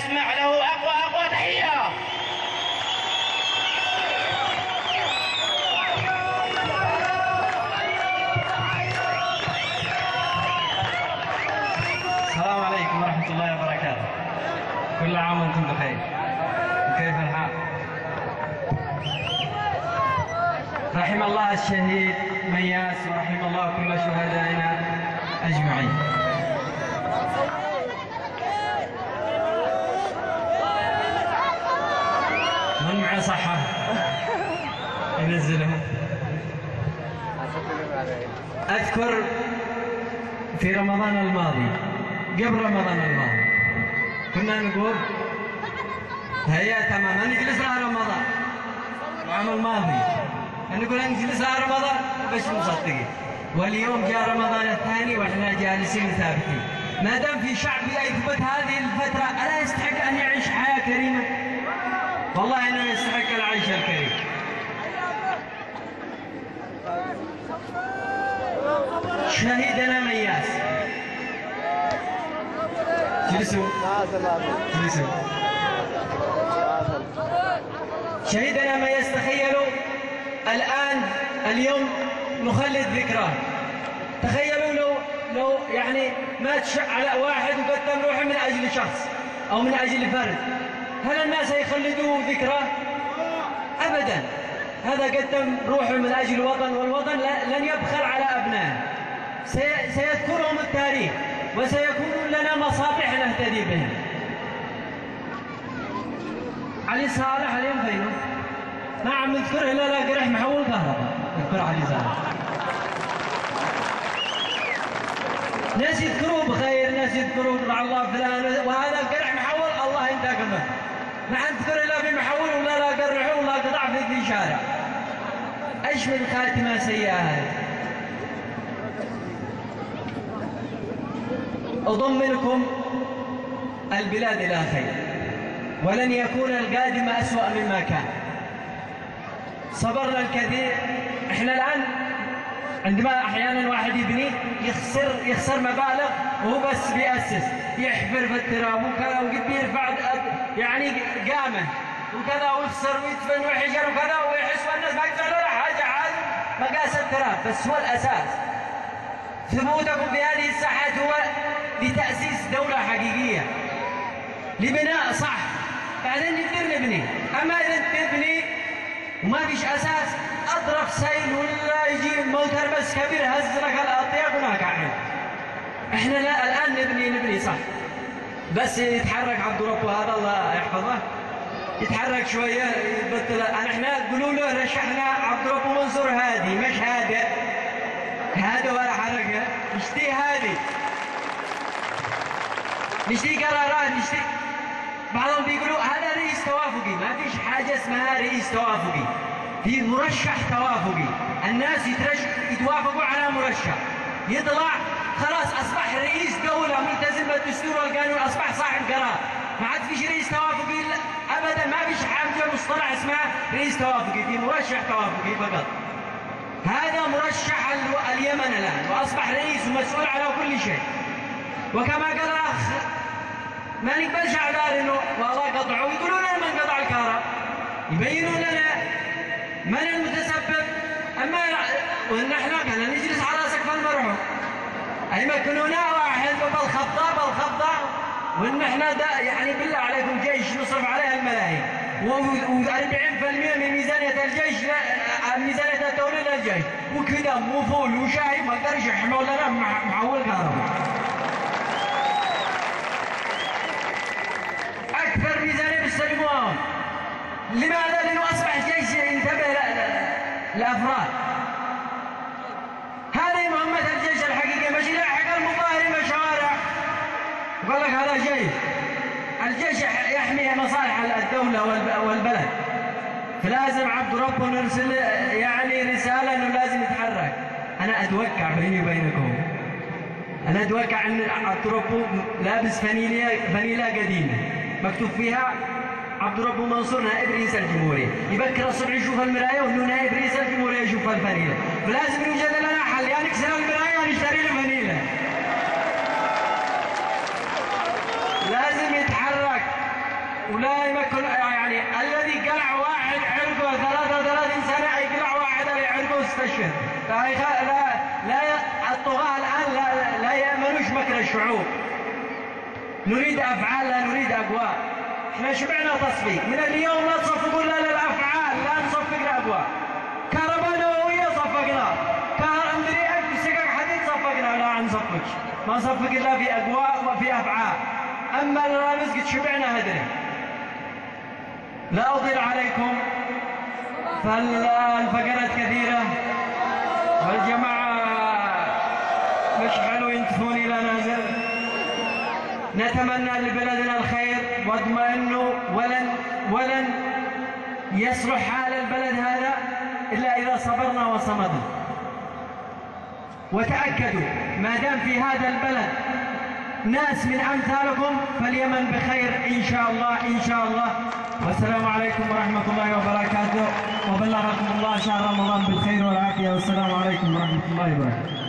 نسمع له أقوى تحية. السلام عليكم ورحمة الله وبركاته. كل عام وانتم بخير. كيف الحال؟ رحم الله الشهيد مياس ورحم الله كل شهدائنا أجمعين. من معه صحة ينزلهم. أذكر في رمضان الماضي، قبل رمضان الماضي، كنا نقول هيا تمام نجلس على رمضان العام الماضي، نقول نجلس على رمضان بس مصدقين، واليوم جاء رمضان الثاني واحنا جالسين ثابتين. ما دام في شعب يثبت هذه الفترة، ألا يستحق أن يعيش حياة كريمة؟ والله أنه يستحق العيش الكريم. شهيدنا مياس، جلسوا جلسوا. شهيدنا مياس، تخيلوا الآن اليوم نخلد ذكراه. تخيلوا لو يعني مات على واحد وقدم روحه من أجل شخص أو من أجل فرد، هل الناس يخلدوا ذكراه؟ أبدا. هذا قدم روحه من أجل الوطن، والوطن لن يبخل على أبنائه، سيذكرهم التاريخ وسيكونون لنا مصابيح نهتدي بهم. علي صالح اليوم فينه؟ ما عم نذكره إلا لا قرح محول كهرباء. نذكر علي صالح، ناس يذكروه بخير، ناس يذكروه مع الله فلان، وهذا قرح محول الله ينتقم منه. ما حنذكر إلا في محول ولا لا قرحه ولا قطع في شارع. ايش من خاتمة سيئة هذه؟ أضمنكم البلاد إلى خير، ولن يكون القادم أسوأ مما كان. صبرنا الكثير. احنا الآن عندما أحيانا واحد يبني يخسر مبالغ وهو بس بيأسس، يحفر في التراب وكذا وقد بيرفع يعني قامه وكذا ويخسر ويدفن ويحجر وكذا ويحس والناس ما يقدر ولا حاجة، عاد مقاس التراب. بس هو الأساس. ثبوتكم في هذه الساحات هو لتأسيس دولة حقيقية، لبناء صح، بعدين نقدر نبني. أما إذا تبني وما فيش أساس، أطرف سيل ولا يجي موتر بس كبير هز لك الأطياف وما قاعد. إحنا الآن نبني صح، بس يتحرك عبد ربه هذا الله يحفظه، يتحرك شوية يبطل. احنا قولوا له رشحنا عبد ربه منصور هادي، مش هادئ. هذا ولا حركة، نشتي هادي، نشتي قرارات، نشتي. بعضهم بيقولوا هذا رئيس توافقي. ما فيش حاجة اسمها رئيس توافقي، في مرشح توافقي. الناس يتوافقوا على مرشح، يطلع خلاص أصبح رئيس دولة ملتزم بالدستور والقانون، أصبح صاحب قرار. ما عاد فيش رئيس توافقي أبدا. ما فيش حاجة مصطلح اسمها رئيس توافقي، في مرشح توافقي فقط. هذا مرشح اليمن الآن، وأصبح رئيس ومسؤول على كل شيء. وكما قال الأخ، ما نقبلش أعذار إنه والله قطعوا، يقولون لنا من قطع الكهرباء، يبينون لنا من المتسبب. أما وإن احنا كنا نجلس على سقف المرحوم، أي يمكنونا واحد بالخبطة، وإن احنا يعني بالله عليكم جيش نصرف عليها الملايين، و40% من ميزانية الجيش ميزانية الدولة للجيش، وكذا وفول وشاي ما قدرش يحملوا لنا معول كهرباء. أكثر ميزانية بيستلموها. لماذا؟ لأنه أصبح الجيش ينتبه لأفراد. هذه مهمة الجيش الحقيقية، مش يلحق المظاهرين بالشوارع يقول لك هذا جيش. الجيش يحمي مصالح الدولة والبلد. فلازم عبد ربه نرسل يعني رسالة انه لازم يتحرك. انا اتوقع بيني وبينكم، انا اتوقع ان عبد ربه لابس فانيلا قديمة مكتوب فيها عبد ربه منصور نائب رئيس الجمهورية. يبكر الصبح يشوف المراية وانه نائب رئيس الجمهورية يشوف الفانيلا. فلازم يوجد لنا حل، يا نكسر المراية ونشتري له فانيلا. لازم يتحرك. ولا يمكن يعني الذي قلع واحد عرقه 33 سنة يقلع واحد على عرقه واستشهد. لا الطغاة الآن لا يأمنوش مكر الشعوب. نريد أفعال لا نريد أقوال. احنا شبعنا تصفيق، من اليوم لا تصفقوا إلا للأفعال، لا نصفق الأقوال. كهرباء نووية صفقنا، سكك حديد صفقنا، لا نصفقش، ما نصفق إلا في أقوال وفي أفعال. أما لا نسكت شبعنا هدري. لا أطيل عليكم، فالفقرات كثيرة والجماعة مش حلو ينتفون إلى نازل. نتمنى لبلدنا الخير واطمئنوا، ولن يصلح حال البلد هذا إلا إذا صبرنا وصمدنا. وتأكدوا ما دام في هذا البلد ناس من أمثالكم فاليمن بخير إن شاء الله إن شاء الله. والسلام عليكم ورحمة الله وبركاته، وبلغكم الله شهر رمضان بالخير والعافية، والسلام عليكم ورحمة الله وبركاته.